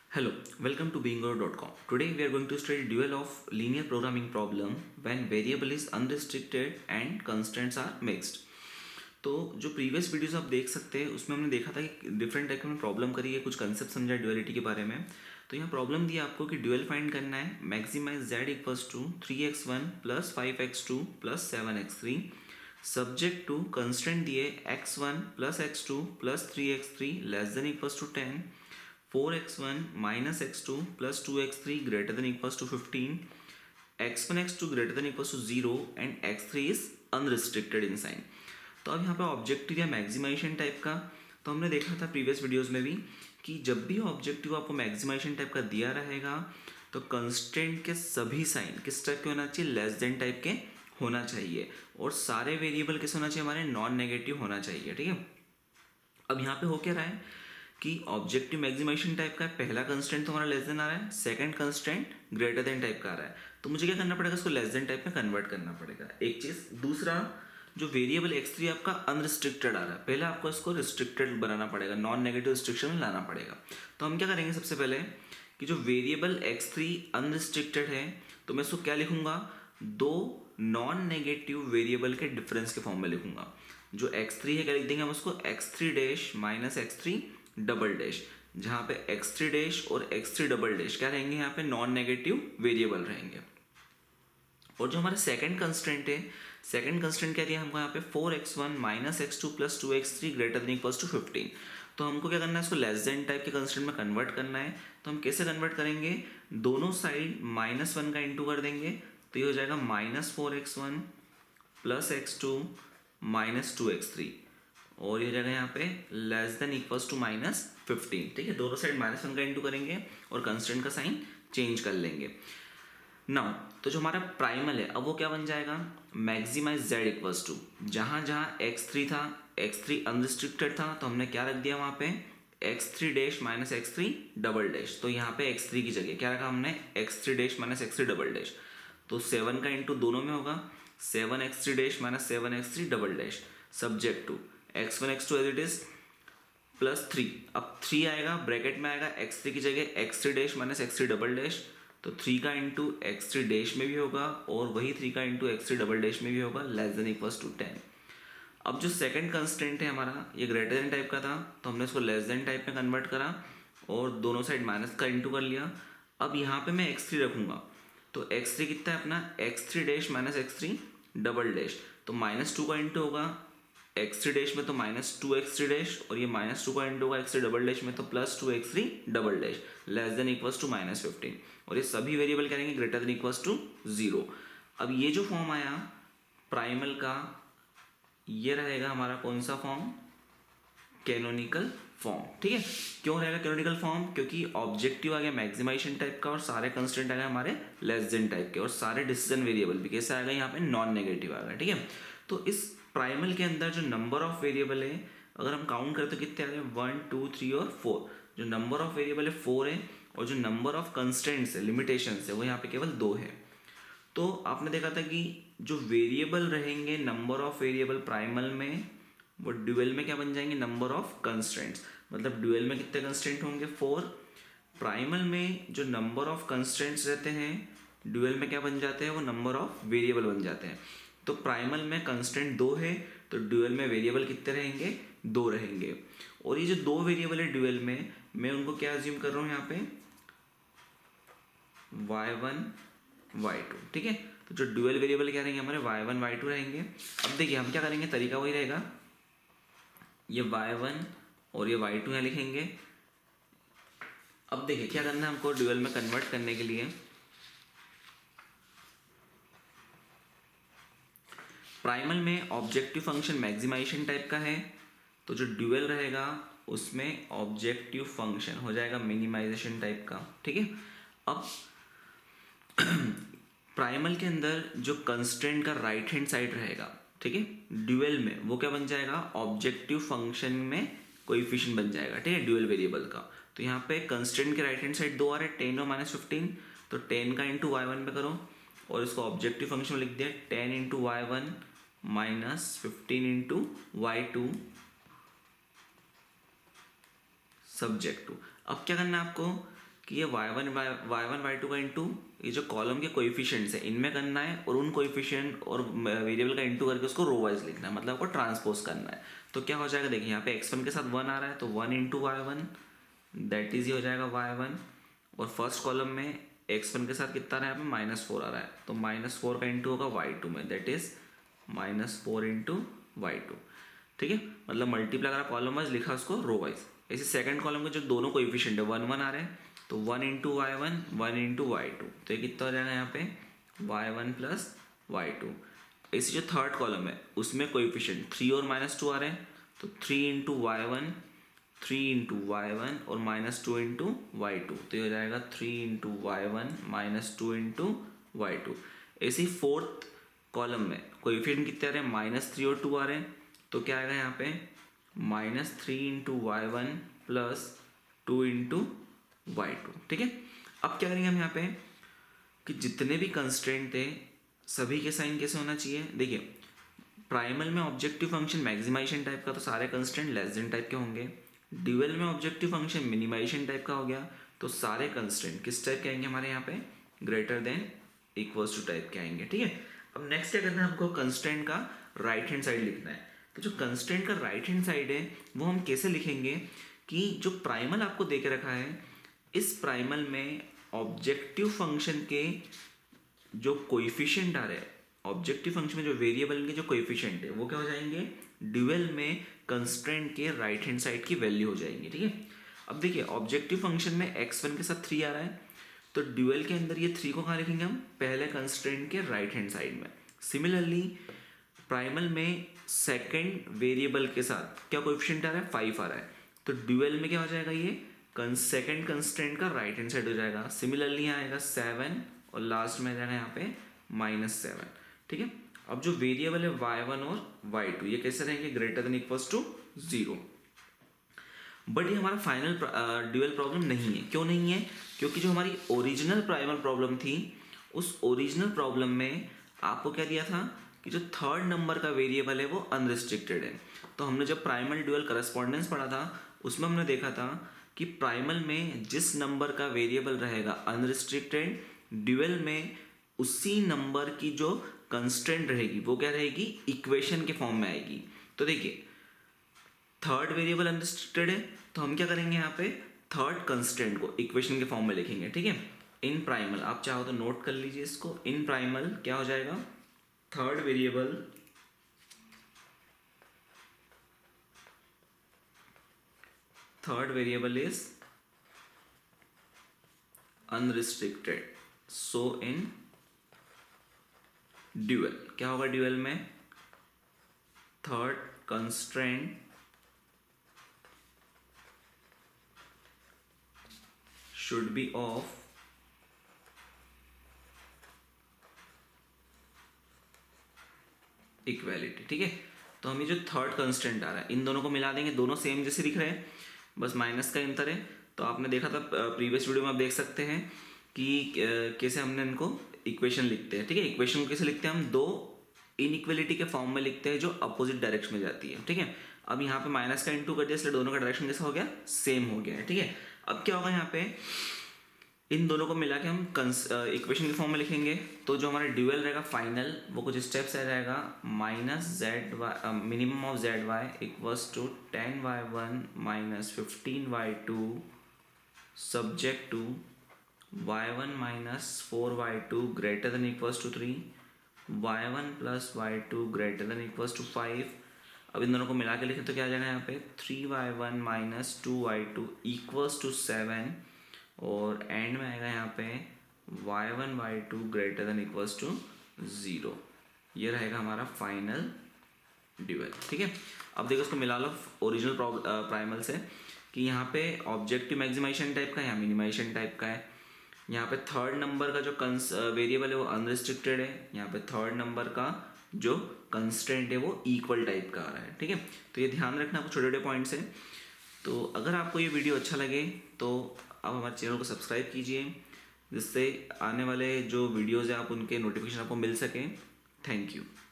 Hello, welcome to beingor.com. Today we are going to study dual of linear programming problem when variable is unrestricted and constraints are mixed. तो जो previous videos आप देख सकते हैं उसमें हमने देखा था कि डिफरेंट टाइप में प्रॉब्लम करी है, कुछ कंसेप्ट समझा ड्यूअलिटी के बारे में। तो यहाँ प्रॉब्लम दिया आपको कि ड्यूअल फाइंड करना है, maximize z equals to 3x1 plus 5x2 plus 7x3 subject to constant दिए x1 plus x2 plus 3x3 less than equals to 10, 4x1 minus x2 plus 2x3 greater than equals to 15, x1 x2 greater than equals to 0 and x3 is unrestricted in sign. तो अब यहाँ पे objective या maximisation type का तो हमने देखा था प्रीवियस वीडियोस में भी कि जब भी ऑब्जेक्टिव आपको मैक्सिमाइजेशन टाइप का दिया रहेगा तो कंस्टेंट के सभी साइन किस टाइप के होना चाहिए, लेस देन टाइप के होना चाहिए, और सारे वेरिएबल किस होना चाहिए, हमारे नॉन नेगेटिव होना चाहिए। ठीक है, अब यहाँ पे हो क्या रहा है कि ऑब्जेक्टिव मैक्सिमाइजेशन टाइप का पहला कंस्टेंट तो हमारा लेस देन आ रहा है, second constant greater than type का आ रहा है, तो मुझे क्या करना पड़ेगा, इसको लेस देन टाइप में कन्वर्ट करना पड़ेगा, एक चीज़। दूसरा, जो वेरिएबल x3 आपका अनरिस्ट्रिक्टेड आ रहा है, पहले आपको इसको रिस्ट्रिक्टेड बनाना पड़ेगा, नॉन नेगेटिव रिस्ट्रिक्शन में लाना पड़ेगा। तो हम क्या करेंगे, सबसे पहले कि जो वेरिएबल x3 अनरिस्ट्रिक्टेड है तो मैं इसको क्या लिखूंगा, दो नॉन नेगेटिव वेरिएबल के डिफरेंस के फॉर्म में लिखूंगा। जो x3 है क्या लिख देंगे हम उसको, x3 dash minus x3 double dash, जहाँ पे x3 डैश और x3 डबल डैश क्या रहेंगे, यहाँ पे नॉन नेगेटिव वेरिएबल रहेंगे। और जो हमारा सेकंड कंस्टेंट है, सेकंड कंस्टेंट क्या दिया हमको यहाँ पे, 4x1 minus x2 plus 2x3 greater than equals to 15। तो हमको क्या करना है, इसको लेस देन टाइप के कंस्टेंट में कन्वर्ट करना है। तो हम कैसे कन्वर्ट करेंगे, दोनों साइड -1 का इंटू कर देंगे, तो ये हो जाएगा -4x1 plus x2 minus 2x3, और ये जगह यहाँ पे लेस देन इक्वल्स टू -15। ठीक है, दोनों साइड -1 का इंटू करेंगे और कंस्टेंट का साइन चेंज कर लेंगे। नाउ तो जो हमारा प्राइमल है अब वो क्या बन जाएगा, मैक्सिमाइज z इक्वल्स टू, जहाँ जहाँ x3 था, x3 अनरिस्ट्रिक्टेड था तो हमने क्या रख दिया वहाँ पे, x3 dash minus x3 double dash. तो यहाँ पे x3 की जगह क्या रखा हमने, x3 dash minus x3 double dash. तो 7 का इंटू दोनों में होगा, 7x3 dash minus 7x3 double dash, subject to x1 x2 as it is plus 3। अब 3 आएगा, ब्रैकेट में आएगा x3 की जगह x3 dash minus x3 double dash, तो 3 का इंटू x3 डैश में भी होगा और वही 3 का इंटू x3 डबल डैश में भी होगा, लेस देन इक्वल्स टू 10। अब जो सेकंड कंस्टेंट है हमारा, ये ग्रेटर देन टाइप का था तो हमने इसको लेस देन टाइप में कन्वर्ट करा और दोनों साइड माइनस का इंटू कर लिया। अब यहाँ पे मैं x3 रखूँगा, तो x3 कितना है अपना, x3 dash minus x3 double dash, तो -2 का इंटू होगा x3 डैश में तो -2x3 डैश, और ये -2 का इंटू होगा x3 डबल डैश में तो +2x3 double dash, less than equals to -15, और ये सभी वेरिएबल क्या रहेंगे, ग्रेटर देन इक्वल्स टू 0। अब ये जो फॉर्म आया प्राइमल का, ये रहेगा हमारा कौन सा फॉर्म, कैनोनिकल फॉर्म। ठीक है, क्यों रहेगा कैनोनिकल फॉर्म, क्योंकि ऑब्जेक्टिव आ गया मैक्सिमाइजेशन टाइप का और सारे कंस्टेंट आ गए हमारे लेस देन टाइप के, और सारे डिसीजन वेरिएबल भी कैसे आ गए, यहाँ पे नॉन नेगेटिव आ गए। ठीक है, तो इस प्राइमल के अंदर जो नंबर ऑफ वेरिएबल है अगर हम काउंट करें तो कितने आ रहे हैं, 1 2 3 और 4। जो नंबर ऑफ वेरिएबल है 4 है, और जो नंबर ऑफ कंस्टेंट्स है, लिमिटेशंस है, वो यहाँ पे केवल 2 है। तो आपने देखा था कि जो वेरिएबल रहेंगे नंबर ऑफ वेरिएबल प्राइमल में, वो ड्यूअल में क्या बन जाएंगे, नंबर ऑफ कंस्टेंट्स। मतलब ड्यूअल में कितने कंस्टेंट होंगे, 4। प्राइमल में जो नंबर ऑफ कंस्टेंट्स रहते हैं ड्यूअल में क्या बन जाते हैं, वो नंबर ऑफ वेरिएबल बन जाते हैं। तो प्राइमल में कंस्टेंट 2 है तो ड्यूअल में वेरिएबल कितने रहेंगे, 2 रहेंगे। और ये जो 2 वेरिएबल है ड्यूअल में, मैं उनको क्या अज्यूम कर रहा हूँ यहाँ पे, y1 y2। ठीक है, तो जो ड्यूअल वेरिएबल क्या रहेंगे हमारे, y1 y2 रहेंगे। अब देखिए हम क्या करेंगे, तरीका वही रहेगा, ये y1 और ये y2 यहाँ लिखेंगे। अब देखिए क्या करना है हमको ड्यूअल में कन्वर्ट करने के लिए, प्राइमल में ऑब्जेक्टिव फंक्शन मैक्सिमाइजेशन टाइप का है, तो जो ड्यूअल रहेगा उसमें ऑब्जेक्टिव फंक्शन हो जाएगा मिनिमाइजेशन टाइप का। ठीक है, अब प्राइमल के अंदर जो कंस्ट्रेंट का राइट हैंड साइड रहेगा, ठीक है, ड्यूअल में वो क्या बन जाएगा, ऑब्जेक्टिव फंक्शन में कोएफिशिएंट बन जाएगा। ठीक है, ड्यूअल वेरिएबल का। तो यहाँ पे कंस्ट्रेंट के राइट हैंड साइड 2 आ रहे हैं, 10 और -15, तो 10 का इंटू y1 पे करो और इसको ऑब्जेक्टिव फंक्शन में लिख दिया, 10 into y1 -15 into y2 subject to. अब क्या करना है आपको कि ये y1 y2 का इंटू ये जो कॉलम के कोएफिशिएंट्स है इनमें करना है, और उन कोएफिशिएंट और वेरिएबल का इंटू करके उसको रो वाइज लिखना है, मतलब आपको ट्रांसपोज करना है। तो क्या हो जाएगा, देखिए यहाँ पे x1 के साथ 1 आ रहा है तो 1 इंटू y1 दैट इज ये हो जाएगा y1, और फर्स्ट कॉलम में x1 के साथ कितना आ रहा है यहाँ पे -4 आ रहा है, तो -4 का इंटू होगा y2 में, दैट इज -4 इंटू y2। ठीक है, मतलब मल्टीप्लाई अगर कॉलम वाइज लिखा उसको रो वाइज। ऐसे सेकंड कॉलम के जो दोनों कोएफिशिएंट है 1 1 आ रहे हैं, तो 1 इंटू y1 1 इंटू y2, तो ये कितना हो जाएगा यहाँ पे y1 प्लस y2। ऐसे जो थर्ड कॉलम है उसमें कोएफिशिएंट 3 और -2 आ रहे हैं, तो 3 इंटू y1 3 इंटू y1 और -2 इंटू y2, तो ये हो जाएगा 3 इंटू y1 -2 इंटू y2। ऐसे ही फोर्थ कॉलम में कोएफिशिएंट कितने आ रहे हैं, -3 और 2 आ रहे हैं, तो क्या आएगा यहाँ पे -3 into y1 plus 2 into y2। ठीक है, अब क्या करेंगे हम यहाँ पे कि जितने भी कंस्ट्रेंट थे सभी के साइन कैसे होना चाहिए। देखिए प्राइमल में ऑब्जेक्टिव फंक्शन मैक्सिमाइजेशन टाइप का, तो सारे कंस्ट्रेंट लेस देन टाइप के होंगे। ड्यूअल में ऑब्जेक्टिव फंक्शन मिनिमाइजेशन टाइप का हो गया, तो सारे कंस्ट्रेंट किस टाइप के आएंगे हमारे यहाँ पे, greater than equals to type के आएंगे। ठीक है, अब नेक्स्ट क्या करना है हमको, कंस्ट्रेंट का राइट हैंड साइड लिखना है। तो जो कंस्ट्रेंट का राइट हैंड साइड है वो हम कैसे लिखेंगे कि जो प्राइमल आपको दे के रखा है, इस प्राइमल में ऑब्जेक्टिव फंक्शन के जो कोएफिशिएंट आ रहे हैं, ऑब्जेक्टिव फंक्शन में जो वेरिएबल के जो कोएफिशिएंट है वो क्या हो जाएंगे, ड्यूअल में कंस्ट्रेंट के राइट हैंड साइड की वैल्यू हो जाएंगी। ठीक है, अब देखिए ऑब्जेक्टिव फंक्शन में x1 के साथ 3 आ रहा है, तो ड्यूअल के अंदर ये 3 को कहाँ लिखेंगे हम, पहले कंस्ट्रेंट के राइट हैंड साइड में। सिमिलरली प्राइमल में सेकेंड वेरिएबल के साथ क्या कोएफिशिएंट आ रहा है, 5 आ रहा है, तो ड्यूअल में क्या हो जाएगा, ये सेकेंड कंस्ट्रेंट का राइट हैंड साइड हो जाएगा। सिमिलरली यहाँ आएगा 7 और लास्ट में आ जाएगा यहाँ पे -7। ठीक है, अब जो वेरिएबल है y1 और y2 ये कैसे रहेंगे, greater than equals to 0। But ये हमारा फाइनल ड्यूअल प्रॉब्लम नहीं है। क्यों नहीं है, क्योंकि जो हमारी ओरिजिनल प्राइमल प्रॉब्लम थी उस ओरिजिनल प्रॉब्लम में आपको क्या दिया था कि जो थर्ड नंबर का वेरिएबल है वो अनरिस्ट्रिक्टेड है। तो हमने जब प्राइमल ड्यूअल करस्पॉन्डेंस पढ़ा था उसमें हमने देखा था कि प्राइमल में जिस नंबर का वेरिएबल रहेगा अनरिस्ट्रिक्टेड, ड्यूअल में उसी नंबर की जो कंस्ट्रेंट रहेगी वो क्या रहेगी, इक्वेशन के फॉर्म में आएगी। तो देखिए थर्ड वेरिएबल अनरिस्ट्रिक्टेड है, तो हम क्या करेंगे यहाँ पे थर्ड कंस्ट्रेंट को इक्वेशन के फॉर्म में लिखेंगे। ठीक है, इन प्राइमल आप चाहो तो नोट कर लीजिए इसको, इन प्राइमल क्या हो जाएगा, third variable is unrestricted, so in dual क्या होगा, ड्यूअल में third constraint should be of equality. ठीक है, तो हम ये जो थर्ड कंस्टेंट आ रहा है इन दोनों को मिला देंगे, दोनों सेम जैसे दिख रहे हैं, बस माइनस का अंतर है। तो आपने देखा था प्रीवियस वीडियो में, आप देख सकते हैं कि कैसे हमने इनको इक्वेशन लिखते हैं। ठीक है, इक्वेशन को कैसे लिखते हैं हम, दो इनइक्वलिटी के फॉर्म में लिखते हैं जो अपोजिट डायरेक्शन में जाती है। ठीक है, अब यहाँ पे माइनस का इंटू कर दिया इसलिए दोनों का डायरेक्शन कैसा हो गया, सेम हो गया है। ठीक है, अब क्या होगा यहाँ पे इन दोनों को मिला के हम इक्वेशन के फॉर्म में लिखेंगे, तो जो हमारा ड्यूअल रहेगा फाइनल वो कुछ स्टेप्स आ जाएगा, -z minimum of z y equals to 10y1 -15y2 subject to y1 -4y2 greater than equals to 3, y1 plus y2 greater than equals to 5। अब इन दोनों को मिला के लिखें तो क्या आ जाएगा यहाँ पे 3y1 -2y2 इक्वल्स टू 7, और एंड में आएगा यहाँ पे y1 y2 greater than equals to 0। ये रहेगा हमारा फाइनल ड्यूअल। ठीक है, अब देखो इसको मिला लो ओरिजिनल प्राइमल से कि यहाँ पे ऑब्जेक्टिव मैक्सिमाइजेशन टाइप का है या मिनिमाइजेशन टाइप का है। यहाँ पे थर्ड नंबर का जो वेरिएबल है वो अनरिस्ट्रिक्टेड है, यहाँ पे थर्ड नंबर का जो कंस्ट्रेंट है वो इक्वल टाइप का आ रहा है। ठीक है, तो ये ध्यान रखना आपको छोटे छोटे पॉइंट्स हैं। तो अगर आपको ये वीडियो अच्छा लगे तो आप हमारे चैनल को सब्सक्राइब कीजिए, जिससे आने वाले जो वीडियोज़ हैं आप उनके नोटिफिकेशन आपको मिल सकें। Thank you.